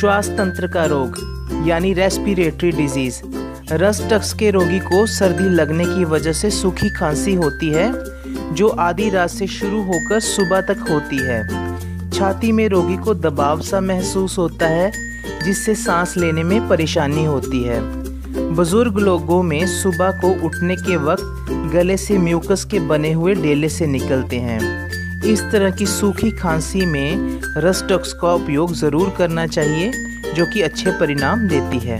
श्वास तंत्र का रोग यानी रेस्पिरेटरी डिजीज। रस्ट के रोगी को सर्दी लगने की वजह से सूखी खांसी होती है जो आधी रात से शुरू होकर सुबह तक होती है। छाती में रोगी को दबाव सा महसूस होता है जिससे सांस लेने में परेशानी होती है। बुजुर्ग लोगों में सुबह को उठने के वक्त गले से म्यूकस के बने हुए डेले से निकलते हैं। इस तरह की सूखी खांसी में रस्टॉक्स का उपयोग ज़रूर करना चाहिए जो कि अच्छे परिणाम देती है।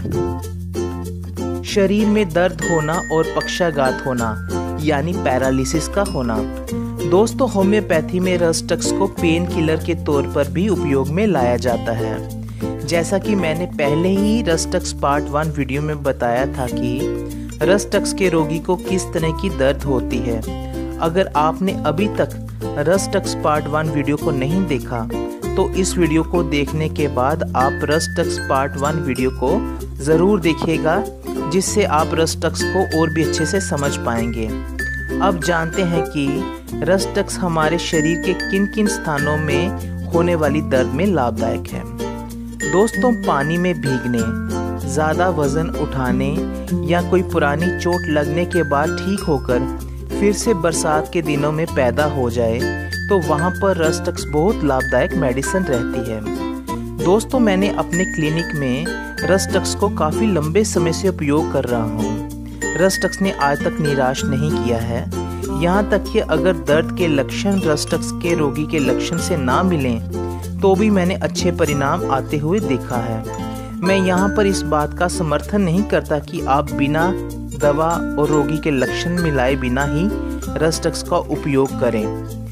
शरीर में दर्द होना और पक्षाघात होना यानी पैरालिसिस का होना। दोस्तों, होम्योपैथी में रस्टॉक्स को पेन किलर के तौर पर भी उपयोग में लाया जाता है। जैसा कि मैंने पहले ही रस्टॉक्स पार्ट 1 वीडियो में बताया था कि रस्टॉक्स के रोगी को किस तरह की दर्द होती है। अगर आपने अभी तक रस्टॉक्स पार्ट 1 वीडियो को नहीं देखा तो इस वीडियो को देखने के बाद आप रस्टॉक्स पार्ट 1 वीडियो को ज़रूर देखिएगा जिससे आप रस्टॉक्स को और भी अच्छे से समझ पाएंगे। अब जानते हैं कि रस्टॉक्स हमारे शरीर के किन किन स्थानों में होने वाली दर्द में लाभदायक है। दोस्तों, पानी में भीगने, ज़्यादा वज़न उठाने या कोई पुरानी चोट लगने के बाद ठीक होकर फिर से बरसात के दिनों में पैदा हो जाए तो वहाँ पर रस्टॉक्स बहुत लाभदायक मेडिसिन रहती है। दोस्तों, मैंने अपने क्लिनिक में रस्टॉक्स को काफ़ी लंबे समय से उपयोग कर रहा हूँ। रस्टॉक्स ने आज तक निराश नहीं किया है। यहाँ तक कि अगर दर्द के लक्षण रस्टॉक्स के रोगी के लक्षण से ना मिलें तो भी मैंने अच्छे परिणाम आते हुए देखा है। मैं यहाँ पर इस बात का समर्थन नहीं करता कि आप बिना दवा और रोगी के लक्षण मिलाए बिना ही रस्टॉक्स का उपयोग करें।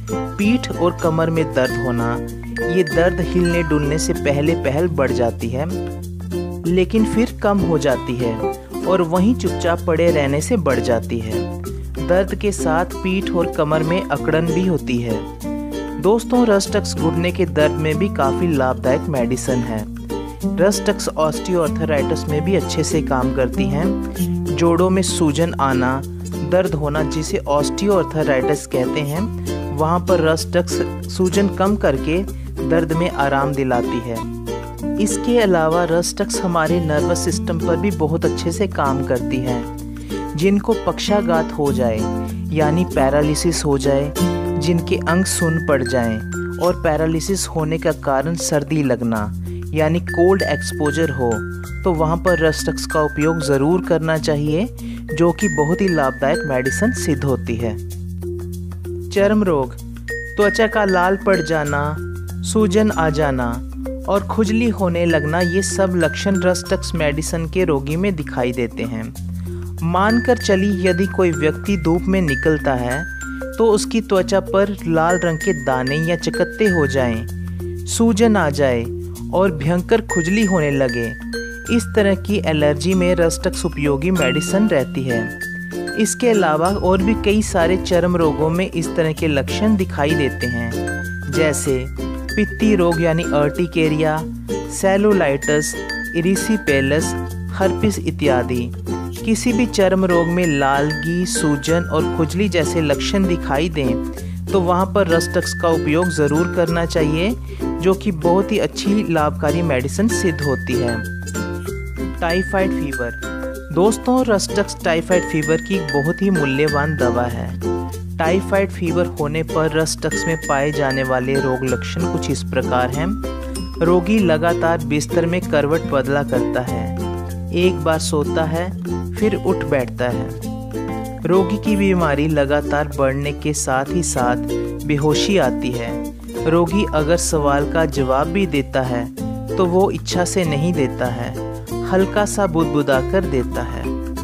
पीठ और कमर में दर्द होना, ये दर्द हिलने डुलने से पहल बढ़ जाती है लेकिन फिर कम हो जाती है और वहीं चुपचाप पड़े रहने से बढ़ जाती है। दर्द के साथ पीठ और कमर में अकड़न भी होती है। दोस्तों, रस्टॉक्स घुटने के दर्द में भी काफ़ी लाभदायक मेडिसिन है। रस्टॉक्स ऑस्टियोआर्थराइटिस में भी अच्छे से काम करती हैं। जोड़ों में सूजन आना, दर्द होना जिसे ऑस्टियोआर्थराइटिस कहते हैं, वहाँ पर रस्टॉक्स सूजन कम करके दर्द में आराम दिलाती है। इसके अलावा रस्टॉक्स हमारे नर्वस सिस्टम पर भी बहुत अच्छे से काम करती है। जिनको पक्षाघात हो जाए यानी पैरालिसिस हो जाए, जिनके अंग सुन्न पड़ जाएं और पैरालिसिस होने का कारण सर्दी लगना यानी कोल्ड एक्सपोजर हो तो वहाँ पर रस्टॉक्स का उपयोग ज़रूर करना चाहिए जो कि बहुत ही लाभदायक मेडिसिन सिद्ध होती है। चर्म रोग, त्वचा का लाल पड़ जाना, सूजन आ जाना और खुजली होने लगना, ये सब लक्षण रस्टॉक्स मेडिसिन के रोगी में दिखाई देते हैं। मानकर चली यदि कोई व्यक्ति धूप में निकलता है तो उसकी त्वचा पर लाल रंग के दाने या चकत्ते हो जाएं, सूजन आ जाए और भयंकर खुजली होने लगे, इस तरह की एलर्जी में रस्टॉक्स उपयोगी मेडिसिन रहती है। इसके अलावा और भी कई सारे चर्म रोगों में इस तरह के लक्षण दिखाई देते हैं जैसे पित्ती रोग यानी अर्टिकेरिया, सेलुलाइटिस, इरिसीपेलस, हर्पिस इत्यादि। किसी भी चर्म रोग में लालगी, सूजन और खुजली जैसे लक्षण दिखाई दें तो वहाँ पर रस्टॉक्स का उपयोग ज़रूर करना चाहिए जो कि बहुत ही अच्छी लाभकारी मेडिसिन सिद्ध होती है। टाइफाइड फीवर, दोस्तों, रस्टॉक्स टाइफाइड फीवर की एक बहुत ही मूल्यवान दवा है। टाइफाइड फीवर होने पर रस्टॉक्स में पाए जाने वाले रोग लक्षण कुछ इस प्रकार हैं। रोगी लगातार बिस्तर में करवट बदला करता है, एक बार सोता है फिर उठ बैठता है। रोगी की बीमारी लगातार बढ़ने के साथ ही साथ बेहोशी आती है। रोगी अगर सवाल का जवाब भी देता है तो वो इच्छा से नहीं देता है, हल्का सा बुदबुदा कर देता है।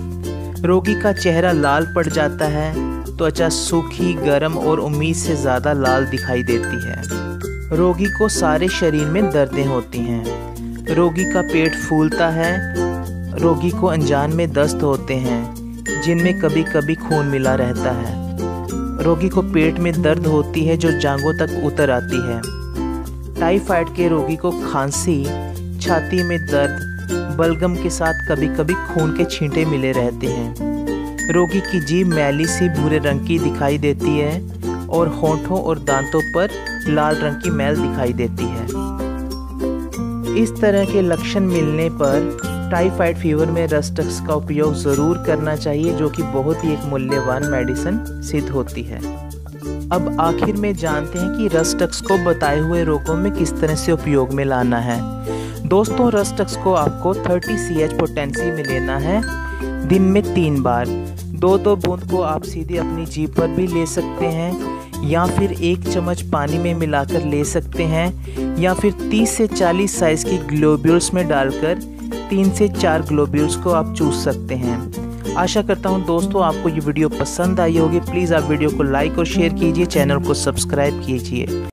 रोगी का चेहरा लाल पड़ जाता है, त्वचा सूखी, गर्म और उम्मीद से ज़्यादा लाल दिखाई देती है। रोगी को सारे शरीर में दर्दें होती हैं। रोगी का पेट फूलता है। रोगी को अनजान में दस्त होते हैं जिनमें कभी कभी खून मिला रहता है। रोगी को पेट में दर्द होती है जो जांघों तक उतर आती है। टाइफाइड के रोगी को खांसी, छाती में दर्द, बलगम के साथ कभी कभी खून के छींटे मिले रहते हैं। रोगी की जीभ मैली सी भूरे रंग की दिखाई देती है और होंठों और दांतों पर लाल रंग की मैल दिखाई देती है। इस तरह के लक्षण मिलने पर टाइफाइड फीवर में रस्टक्स का उपयोग ज़रूर करना चाहिए, जो कि बहुत ही एक मूल्यवान मेडिसिन सिद्ध होती है। अब आखिर में जानते हैं कि रस्टक्स को बताए हुए रोगों में किस तरह से उपयोग में लाना है। दोस्तों, रस्टक्स को आपको 30 CH पोटेंसी में लेना है दिन में 3 बार। 2-2 बूंद को आप सीधे अपनी जीभ पर भी ले सकते हैं, या फिर 1 चम्मच पानी में मिलाकर ले सकते हैं, या फिर 30 से 40 साइज़ की ग्लोब्यूल्स में डालकर 3 से 4 ग्लोब्यूल्स को आप चूस सकते हैं। आशा करता हूं दोस्तों आपको ये वीडियो पसंद आई होगी। प्लीज़ आप वीडियो को लाइक और शेयर कीजिए, चैनल को सब्सक्राइब कीजिए।